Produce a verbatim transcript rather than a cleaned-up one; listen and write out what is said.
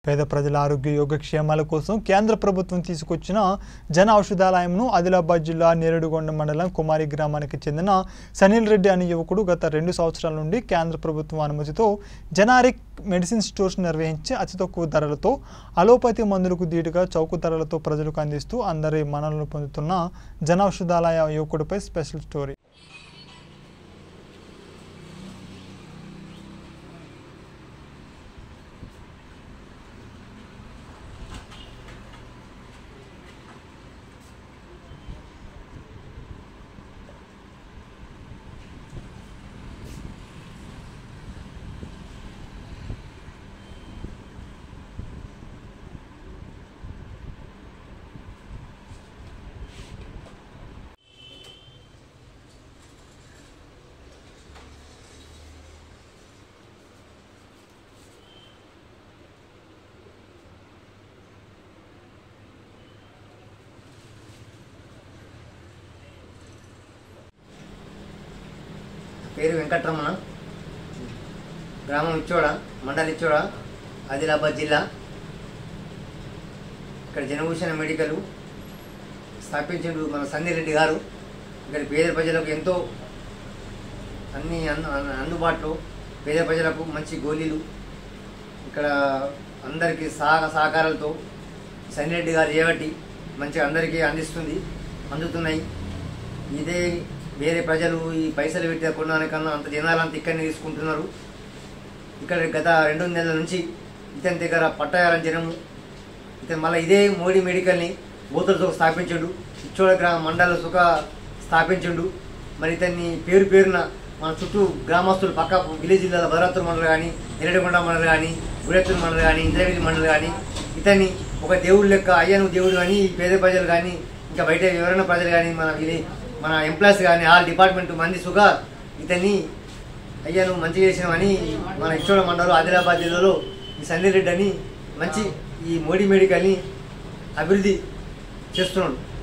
పేద ప్రజల ఆరోగ్య యోగక్షేమాల కోసం కేంద్ర ప్రభుత్వం తీసుకొచ్చిన జన ఔషధాలయంను ఆదిలాబాద్ జిల్లా నేరేడుగొండ మండలం కుమారి గ్రామానికి చెందిన సనీల్ రెడ్డి అనే యువకుడు గత రెండు సంవత్సరాల నుండి కేంద్ర ప్రభుత్వం అనుమతితో జనారిక్ మెడిసిన్ స్టోర్స్ నిర్వహించి అతి తక్కువ ధరలతో అలోపతి మందులకు దీటుగా చౌక ధరలతో ప్రజలకు అందిస్తూ అందరి మన్ననలు పొందుతున్న జన ఔషధాలయ యువకుడిపై స్పెషల్ స్టోరీ. పేరు వెంకటరమణ, గ్రామం ఇచ్చోడ, మండలి ఇచ్చోడ, ఆదిలాబాద్ జిల్లా. ఇక్కడ జనభూషణ మెడికల్ స్థాపించిండు మన సనీల్ రెడ్డి గారు. ఇక్కడ పేద ప్రజలకు ఎంతో అన్ని అందుబాటులో పేద ప్రజలకు మంచి గోళీలు ఇక్కడ అందరికీ సహ సహకారాలతో సనీల్ రెడ్డి గారు చేయబట్టి మంచిగా అందరికీ అందిస్తుంది అందుతున్నాయి. ఇదే వేరే ప్రజలు ఈ పైసలు పెట్టి కొనడానికన్నా అంత జనాలంతా ఇక్కడనే తీసుకుంటున్నారు. ఇక్కడ గత రెండు నెలల నుంచి ఇతని దగ్గర పట్టాయాలని జనము ఇతను మళ్ళీ ఇదే మోడీ మెడికల్ని బోతలతో స్థాపించాడు. ఇచ్చోడ గ్రామ మండల సుఖ స్థాపించాడు. మరి ఇతన్ని పేరు పేరున మన చుట్టూ గ్రామస్తులు పక్క విలేజ్ జిల్లాల భద్రాద్రి మండలి కానీ, నేరేడుగొండ మండలి కానీ, గుడెత్తూరు మండలి కానీ, ఇంద్రవీధి మండలి కానీ ఇతన్ని ఒక దేవుడు లెక్క అయ్యను దేవుడు కానీ పేద ప్రజలు కానీ ఇంకా బయట ఎవరైనా ప్రజలు కానీ మన విలే మన ఎంప్లాయీస్ కానీ ఆల్ డిపార్ట్మెంట్ మంది సుగా ఇతన్ని అయ్యా నువ్వు మంచిగా చేసినామని మన ఇచ్చోడ మండలం ఆదిలాబాద్ జిల్లాలో ఈ సనీల్ రెడ్డి అని మంచి ఈ మోడీ మెడికల్ని అభివృద్ధి చేస్తున్నాడు.